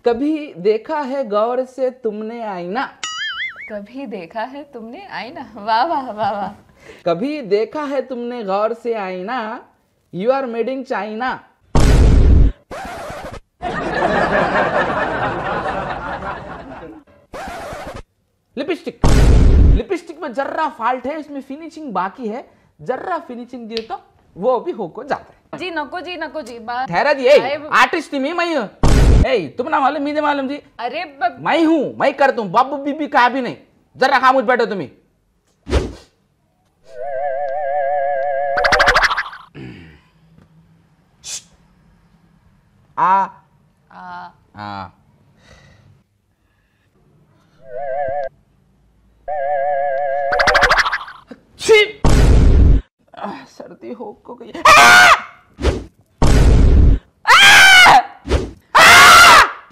कभी देखा है गौर से तुमने आईना। कभी देखा है तुमने आईना। वाह वाह वाह वाह। कभी देखा है तुमने गौर से आईना, you are made in China. Lipstick, lipstick में जर्रा फॉल्ट है, इसमें फिनिशिंग बाकी है, जर्रा फिनिशिंग दिए तो वो भी होको जाता है। जी नको जी बात ठहरा जी, आर्टिस्ट मी मैं हूँ। तुम ना मालूम मीदे मालूम जी। अरे मैं हूँ, मैं करता हूँ, बाबू बीबी का भी नहीं। जरा खामोश बैठो तुम्हें। आ आ सर्दी हो को गई।